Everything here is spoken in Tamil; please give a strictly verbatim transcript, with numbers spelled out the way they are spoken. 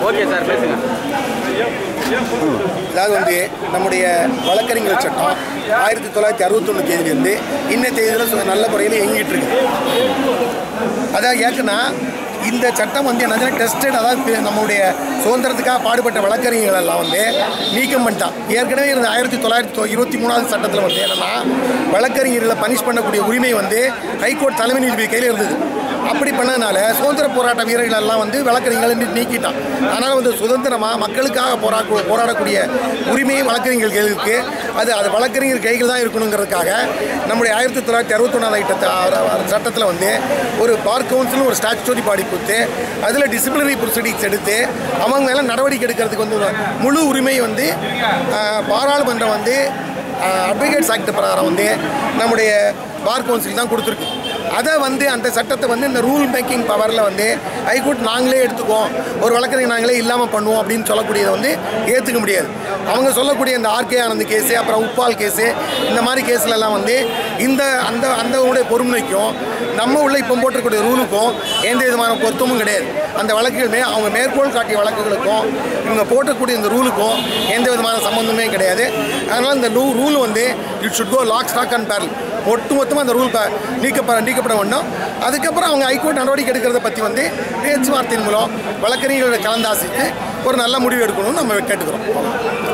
ஓகே சார் பேசுங்க. அதாவது வந்து நம்முடைய வழக்கறிஞர் சட்டம் ஆயிரத்தி தொள்ளாயிரத்தி அறுபத்தொன்று தேதியிலிருந்து இன்ன தேதியில் நல்ல முறையில் இயங்கிட்டு இருக்கு. அதாவது ஏற்கனா இந்த சட்டம் வந்து என்ன டெஸ்டட், அதாவது நம்முடைய சுதந்திரத்துக்காக பாடுபட்ட வழக்கறிஞர்கள் எல்லாம் வந்து நீக்கம் பண்ணிட்டான். ஏற்கனவே இருந்த ஆயிரத்தி தொள்ளாயிரத்தி இருபத்தி மூணாவது சட்டத்தில் வந்து என்னன்னா வழக்கறிஞர்களை பனிஷ் பண்ணக்கூடிய உரிமை வந்து ஹைகோர்ட் தலைமை நீதிபதி கையில் இருந்தது. அப்படி பண்ணதுனால சுதந்திர போராட்ட வீரர்கள் எல்லாம் வந்து வழக்கறிஞர்களை நீக்கிட்டான். அதனால் வந்து சுதந்திரமாக மக்களுக்காக போரா போராடக்கூடிய உரிமையை வழக்கறிஞர்கள் கைகளுக்கு அது அது வழக்கறிஞர் கைகள் தான் இருக்கணுங்கிறதுக்காக நம்முடைய ஆயிரத்தி தொள்ளாயிரத்தி அறுபத்தொன்னாவது சட்டத்தில் வந்து ஒரு பார் கவுன்சில் ஒரு ஸ்டாச்சுட்டரி பாடி கொடுத்து அதில் டிசிப்ளினரி ப்ரொசீடிங்ஸ் எடுத்து அவங்க மேலே நடவடிக்கை எடுக்கிறதுக்கு வந்து முழு உரிமை வந்து பாராளுமன்றம் வந்து அட்வொகேட்ஸ் ஆக்ட் பிரகாரம் வந்து நம்முடைய பார் கவுன்சில் தான் கொடுத்துருக்கு. அதை வந்து அந்த சட்டத்தை வந்து இந்த ரூல் மேக்கிங் பவரில் வந்து ஹைகோர்ட் நாங்களே எடுத்துக்குவோம், ஒரு வழக்கறிஞர் நாங்களே இல்லாமல் பண்ணுவோம் அப்படின்னு சொல்லக்கூடியதை வந்து ஏற்றுக்க முடியாது. அவங்க சொல்லக்கூடிய இந்த ஆர்கே ஆனந்த் கேஸு, அப்புறம் உப்பால் கேஸு, இந்த மாதிரி கேஸ்லலாம் வந்து இந்த அந்த அந்த உடைய பொறுமைக்கும் நம்ம உள்ள இப்போ போட்டிருக்கூடிய ரூலுக்கும் எந்த விதமான பொருத்தமும் கிடையாது. அந்த வழக்குகளுமே அவங்க மேற்கோள் காட்டிய வழக்குகளுக்கும் இவங்க போட்டக்கூடிய இந்த ரூலுக்கும் எந்த விதமான சம்மந்தமே கிடையாது. அதனால் இந்த ரூ ரூல் வந்து it should go lock stock and barrel, ஒட்டு மொத்தமாக அந்த ரூல் நீக்கப்பட நீக்கப்பட வேண்டும். அதுக்கப்புறம் அவங்க ஹைகோர்ட் நடவடிக்கை எடுக்கிறத பற்றி வந்து பேச்சுவார்த்தையின் மூலம் வழக்கறிஞர்களை கலந்தாசித்து ஒரு நல்ல முடிவு எடுக்கணும்னு நம்ம கேட்டுக்கிறோம்.